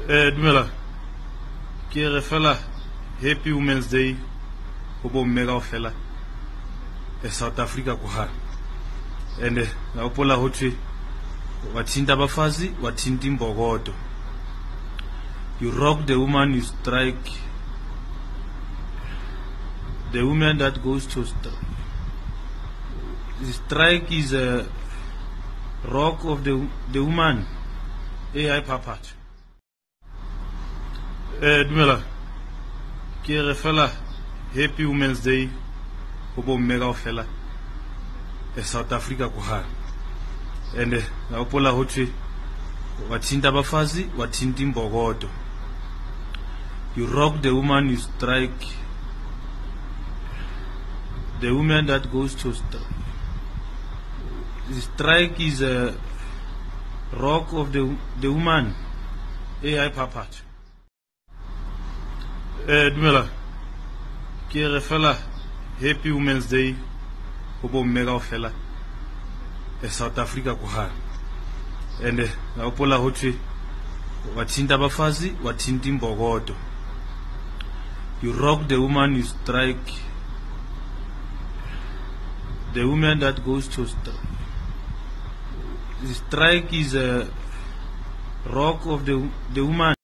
Dumela, ke re fela Happy Women's Day ho bo mme kaofela South Africa ko ha. And la upola hothwe wathinta abafazi wathinta imbokodo. You rock the woman, you strike the woman that goes to strike. The strike is a rock of the woman. AI papat. Dumela, ke re fela Happy Women's Day ho bo mme kaofela South Africa ko ha. And la upola hothwe wathinta abafazi wathinta imbokodo. You rock the woman, you strike the woman that goes to strike. The strike is a rock of the woman. AI papat. Dumela, ke re fela Happy Women's Day ho bo mme kaofela South Africa ko ha. And la upola hothwe wathinta abafazi wathinta imbokodo. You rock the woman, you strike the woman that goes to strike. The strike is a rock of the woman.